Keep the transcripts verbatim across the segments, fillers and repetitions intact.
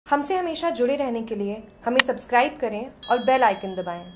हमसे हमेशा जुड़े रहने के लिए हमें सब्सक्राइब करें और बेल आइकन दबाएं।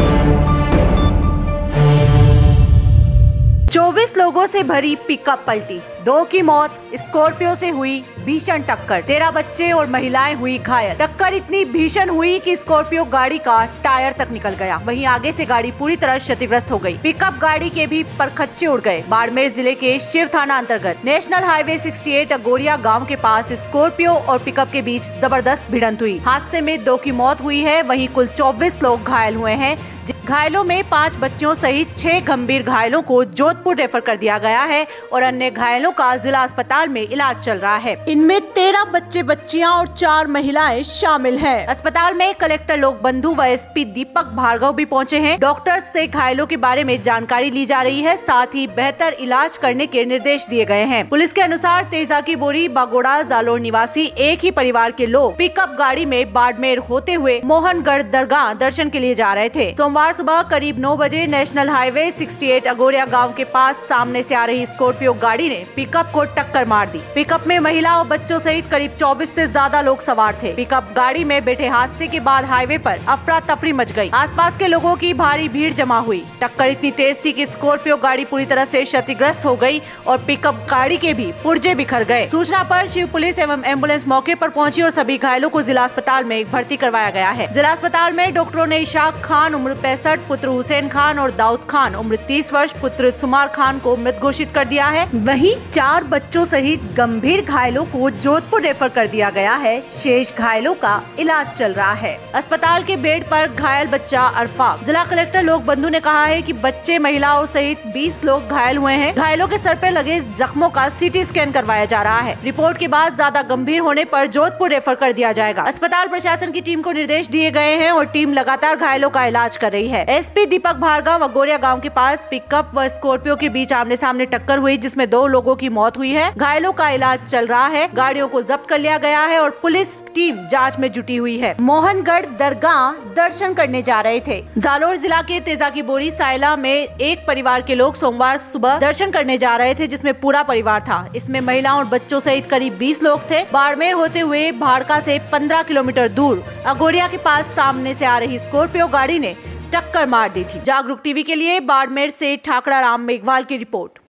चौबीस लोगों से भरी पिकअप पलटी, दो की मौत, स्कॉर्पियो से हुई भीषण टक्कर, तेरह बच्चे और महिलाएं हुई घायल। टक्कर इतनी भीषण हुई कि स्कॉर्पियो गाड़ी का टायर तक निकल गया। वहीं आगे से गाड़ी पूरी तरह क्षतिग्रस्त हो गई। पिकअप गाड़ी के भी परखच्चे उड़ गए। बाड़मेर जिले के शिव थाना अंतर्गत नेशनल हाईवे अड़सठ अगोरिया गांव के पास स्कॉर्पियो और पिकअप के बीच जबरदस्त भिड़ंत हुई। हादसे में दो की मौत हुई है, वहीं कुल चौबीस लोग घायल हुए हैं। घायलों में पाँच बच्चों सहित छह गंभीर घायलों को जोधपुर रेफर कर दिया गया है और अन्य घायलों का जिला अस्पताल में इलाज चल रहा है। इनमें तेरह बच्चे बच्चियां और चार महिलाएं शामिल हैं। अस्पताल में कलेक्टर लोक बंधु व एसपी दीपक भार्गव भी पहुंचे हैं। डॉक्टर से घायलों के बारे में जानकारी ली जा रही है, साथ ही बेहतर इलाज करने के निर्देश दिए गए हैं। पुलिस के अनुसार तेजा की बोरी बागोड़ा जालोर निवासी एक ही परिवार के लोग पिकअप गाड़ी में बाड़मेर होते हुए मोहनगढ़ दरगाह दर्शन के लिए जा रहे थे। सोमवार सुबह करीब नौ बजे नेशनल हाईवे अड़सठ अगोरिया गांव के पास सामने से आ रही स्कॉर्पियो गाड़ी ने पिकअप को टक्कर मार दी। पिकअप में महिला और बच्चों सहित करीब चौबीस से ज्यादा लोग सवार थे। पिकअप गाड़ी में बैठे हादसे के बाद हाईवे पर अफरा तफरी मच गई। आसपास के लोगों की भारी भीड़ जमा हुई। टक्कर इतनी तेज थी कि स्कॉर्पियो गाड़ी पूरी तरह से क्षतिग्रस्त हो गई और पिकअप गाड़ी के भी पुर्जे बिखर गए। सूचना पर शिव पुलिस एवं एम्बुलेंस मौके पर पहुंची और सभी घायलों को जिला अस्पताल में भर्ती करवाया गया है। जिला अस्पताल में डॉक्टरों ने इशाक खान उम्र पैंसठ, पुत्र हुसैन खान और दाऊद खान उम्र तीस वर्ष, पुत्र सुमार खान को मृत घोषित कर दिया है। वहीं चार बच्चों सहित गंभीर घायलों को जोधपुर रेफर कर दिया गया है। शेष घायलों का इलाज चल रहा है। अस्पताल के बेड पर घायल बच्चा अरफाक। जिला कलेक्टर लोक बंधु ने कहा है कि बच्चे, महिलाओं सहित बीस लोग घायल हुए हैं। घायलों के सर पे लगे जख्मों का सीटी स्कैन करवाया जा रहा है। रिपोर्ट के बाद ज्यादा गंभीर होने पर जोधपुर रेफर कर दिया जाएगा। अस्पताल प्रशासन की टीम को निर्देश दिए गए हैं और टीम लगातार घायलों का इलाज कर रही है। एसपी दीपक भार्गव, अगोरिया गांव के पास पिकअप व स्कॉर्पियो के बीच आमने सामने टक्कर हुई, जिसमें दो लोगों की मौत हुई है। घायलों का इलाज चल रहा है। गाड़ियों को जब्त कर लिया गया है और पुलिस टीम जांच में जुटी हुई है। मोहनगढ़ दरगाह दर्शन करने जा रहे थे। जालोर जिला के तेजा की बोरी सायला में एक परिवार के लोग सोमवार सुबह दर्शन करने जा रहे थे, जिसमें पूरा परिवार था। इसमें महिलाओं और बच्चों सहित करीब बीस लोग थे। बाड़मेर होते हुए भाड़का से पंद्रह किलोमीटर दूर अगोरिया के पास सामने से आ रही स्कॉर्पियो गाड़ी ने टक्कर मार दी थी। जागरूक टीवी के लिए बाड़मेर से ठाकरा राम मेघवाल की रिपोर्ट।